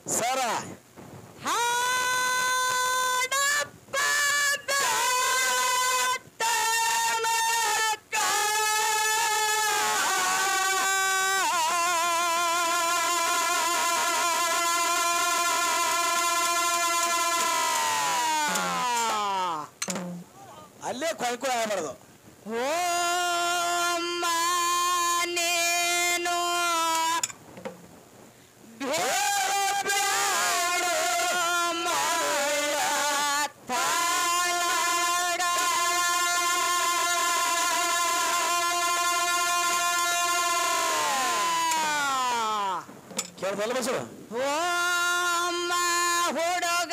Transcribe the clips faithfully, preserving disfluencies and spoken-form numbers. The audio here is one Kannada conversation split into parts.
ಸರ ಅಲ್ಲೇ ಕೊಯ್ಕೊಳ ಆಗಬಾರ್ದು. ಓ ಮಾನೇನು ಕೇಳ್ದಲ್ಲ ಬಸವ. ಓ ಹುಡುಗ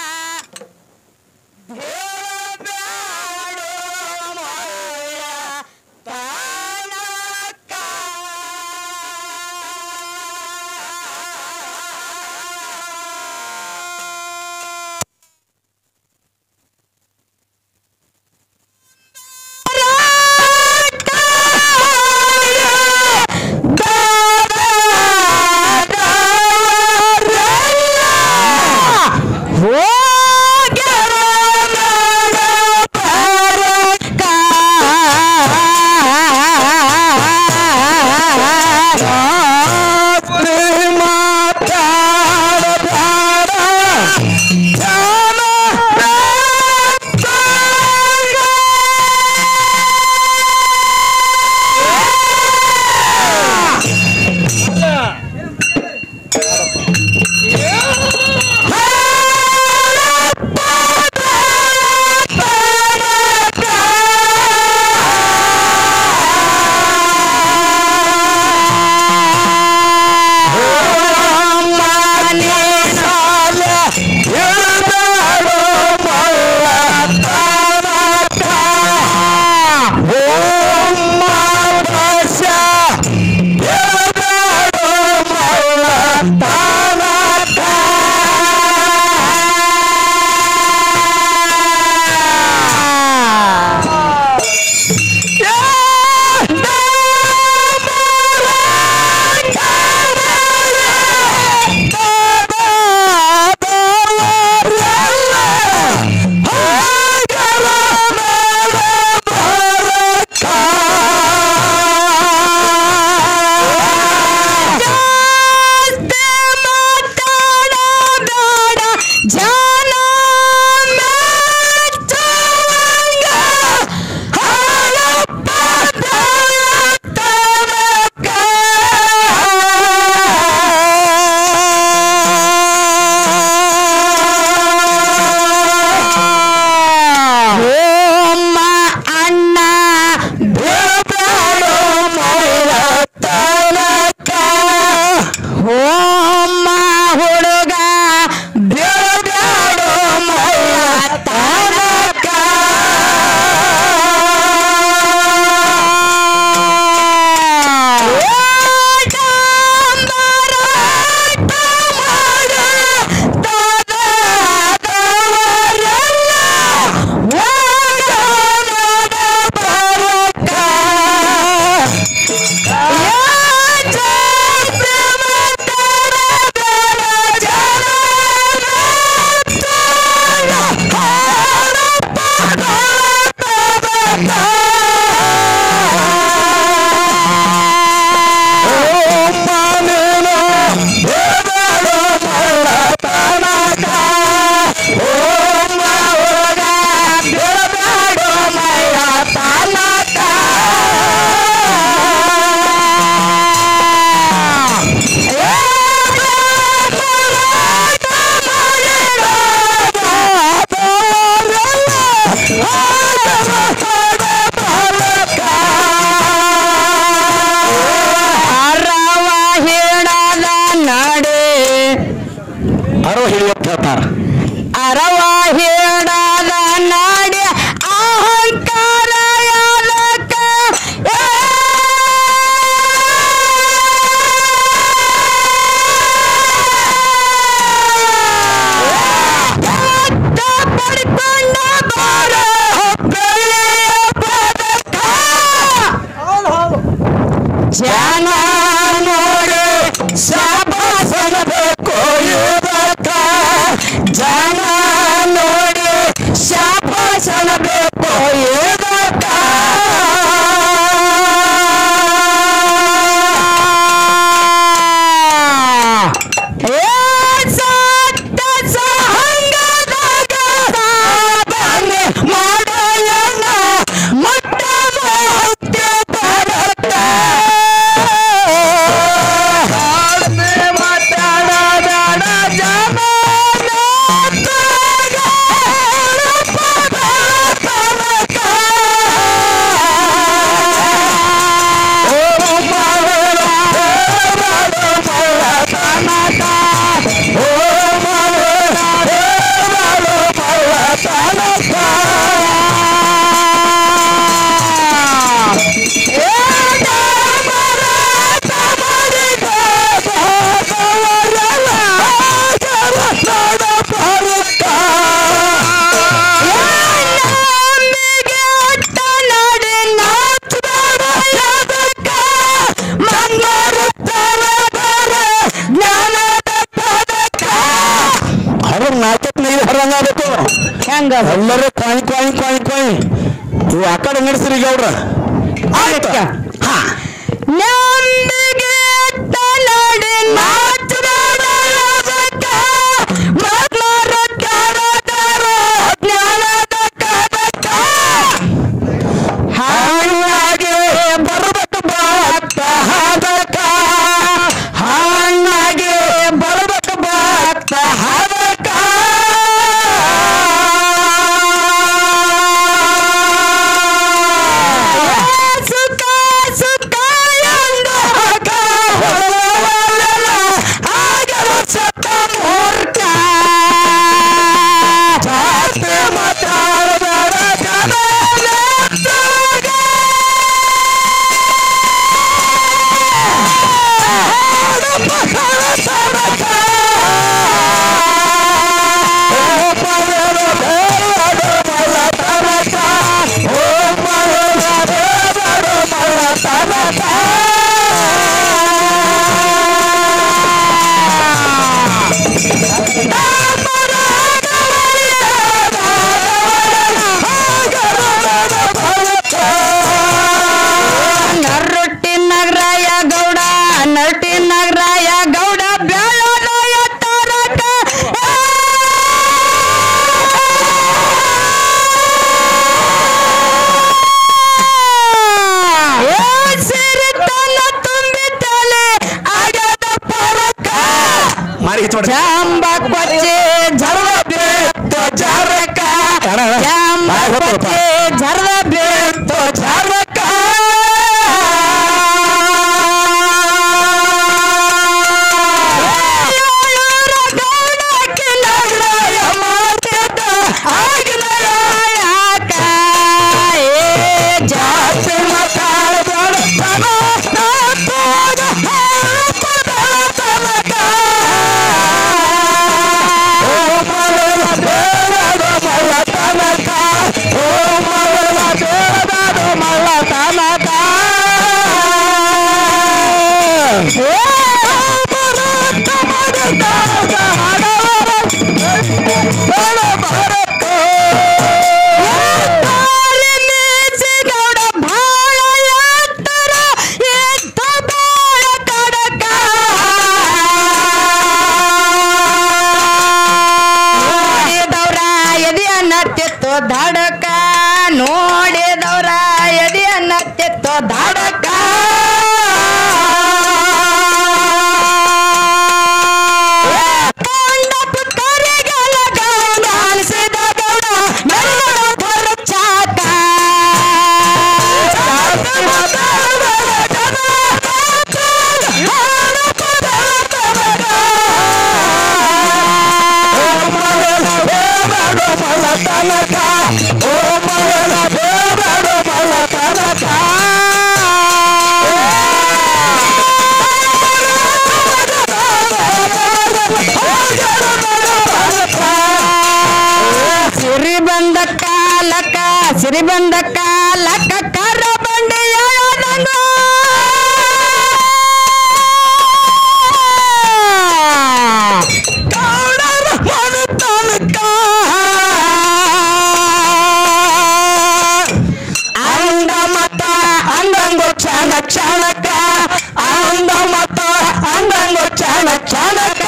ಅರವ ಹೇಳದ ನಾಡಿ ಅಹಂಕಾರ ಯಾಲಕ ಪಡ್ಕೊಂಡ ಬಾರ ಜನ ನೋಡಿ ಶಾಬಾಸನ ಬೇಕು ಹಂಗ ಎಲ್ಲರೂ ಕಾಯಿ ಕಾಯಿ ಕಾಯಿ ಕಾಯಿ ಇವು ಆ ಕಡೆ ನಡೆಸ್ರಿ ಗೌಡ್ರ ಆಯ್ತ ಹಾ ನಂಬಿಗೆ ತಲಡಿ ನಾಚುವುದಕ್ಕ ಮಗ್ಲರ ಕರದರ ಜ್ಞಾನದ ಕದಕ್ಕ ಹಾಗೆ ಬರ್ಬೇಕು ಭಕ್ತ ಹದಕ ಹಾಗೆ ಬರ್ಬೇಕು ಭಕ್ತ ಹದಕ ಸುಖ ಸುಖ ಎಂದು ಆಗಲ ಸತ್ತ ಮೂರ್ಖ ಜಾಸ್ತಿ ಮಾತಾಡಬೇಡ ಜನ ನರೊಟ್ಟಿ ನಗರಾಯ ಗೌಡ ನರಟಿ ನಗರಾಯ ಗೌಡ ಬೆಳಲಯ ತಾರಕ ಸಿರಿತನ ತುಂಬಿತಲೆ ಆಗದ ಪರಕ ಮಾರಿ ಹೆಚ್ಚು ಜಾಂಬ ಕೊಚ್ಚೆ ಜರ್ವ ಬೇತ್ತು ಜಾರಕ ಜಾಂಬ ಕೊಚ್ಚೆ ಜರ್ವ ಬೇತ್ತು ಜಾರಕ ಗೌಡಕ್ಕೆ ನಗರಾಯ ಮಾತಿದ್ದ ಆಗಿನ ಜಾಸ್ತಿ ಮಾತಾಡಬೇಡ ಗೌಡ ಭಾಳ ಎತ್ತರ ಎತ್ತ ಬಾಳ ಕಡಕ ನೋಡಿದವ್ರ ಎದೆಯನ್ನ ತೆತ್ತು ಧಡಕ ನೋಡಿದವ್ರ ಎದೆಯನ್ನ ತೆತ್ತು ಧಡಕ ಕಂಡ ಪುತ್ತರಿಗೆಲ್ಲ ಗೌಡ ಅನಿಸಿದ ಗೌಡ ಮೆಲ್ಲನ ಭರಚಾಕ ಸಿರಿ ಬಂದ ಕಾಲಕ ಸಿರಿ ಬಂದ ಕಾಲಕ ಕರ ಬಂಡಿ ಎಳದಂಗ ಗೌಡರ ಮನತನಕ ಅಂದ ಮತ ಅಂದಂಗೋ ಕ್ಷಣ ಕ್ಷಣಕ ಅಂದ ಮತ ಅಂದಂಗೋ ಕ್ಷಣ ಕ್ಷಣಕ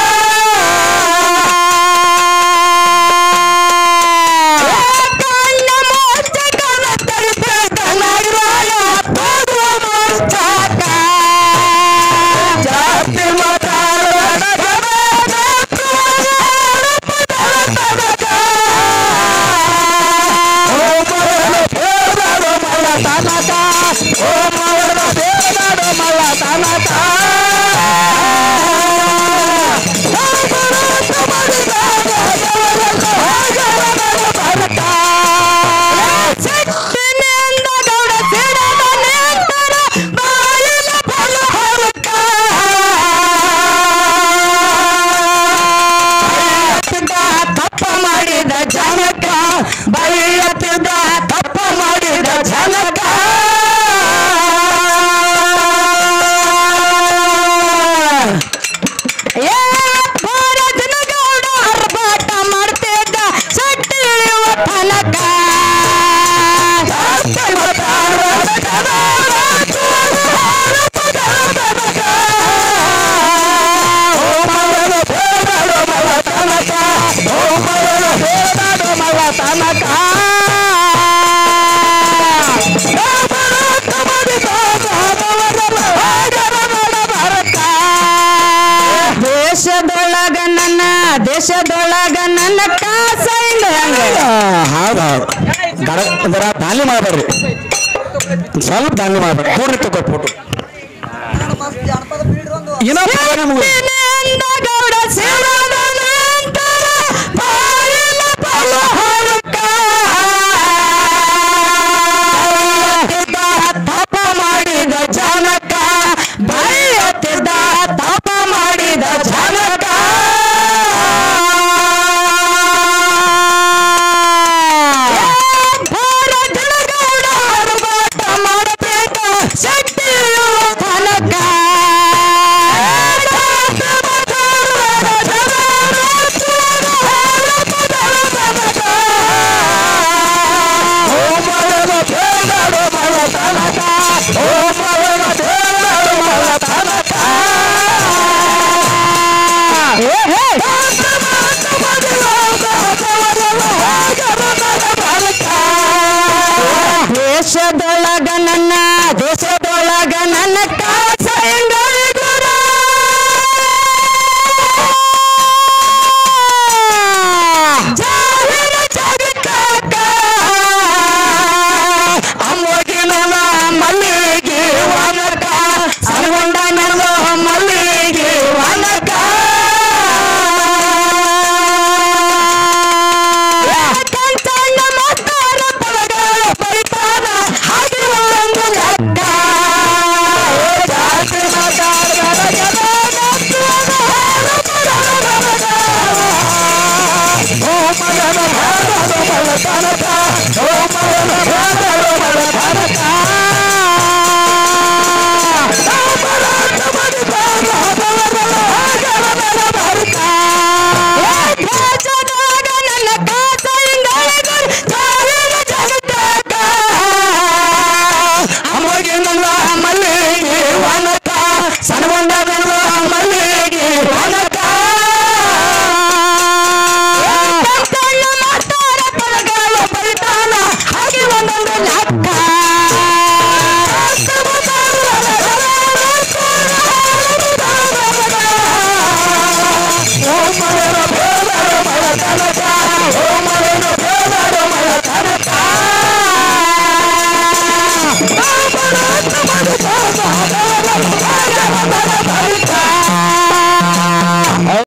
ಕಣ್ಣ ಮೋಚ ಕನ ತರಿದ ನಗರಾಯ ತೋರುವ ಮೋಚಾಕ ಜಾಸ್ತಿ ಮಾತಾಡಬೇಡ ಸಿಟ್ಟಿನಿಂದ ಗೌಡ ಸಿಡದ ನೆಂಟರ ಬಾಯಿಲ ಫಲ ಹೊರಕ ತಪ್ಪ ಮಾಡಿದ ಜನಕ ಬೈಯತ್ತಿದ್ದ ತಪ್ಪ ಮಾಡಿದ ಜನಕ ಏ ಭಾರತನ ಗೌಡ ಅರ್ಭಾಟ ಮಾಡ್ತಿದ್ದ ಸಟ್ಟಿ ದೇಶದೊಳಗ ನನ್ನ ದೇಶದೊಳಗ ನನ್ನ ಕಾಸ ಹೌದು ಹೌದು ಗಡ ಅಂದ್ರ ದಾಳಿ ಮಾಡಬೇಡ್ರಿ ಸ್ವಲ್ಪ ದಾಳಿ ಮಾಡ್ಬೇಡ್ರಿ ಕೂಡ್ರಿ ತಗೋ ಫೋಟೋ ಇನ್ನೊಂದು ಗೌಡ ಸೇವದ ನಂತರ ಬಾಯಿಲ ಪಲಹರಕ ತಪ ಮಾಡಿದ ಜನಕ ಬೈಯುತ್ತಿದ್ದ ತಪ ಮಾಡಿದ ಜನಕ ದೇಶದೊಳಗ ನನ್ನ ದೇಶದೊಳಗ ನನ್ನ ಕಾಸ ಎಂಗಳಿಗುರ ಜಾಹಿರ ಜಗಕ್ಕ ಅಮ್ಮೋಗಿನ ಮಲ್ಲಿಗೆ ವನಕ ಸರಗೊಂಡ ನನ್ನ ಮಲ್ಲಿಗೆ ವನಕ Oh, my God.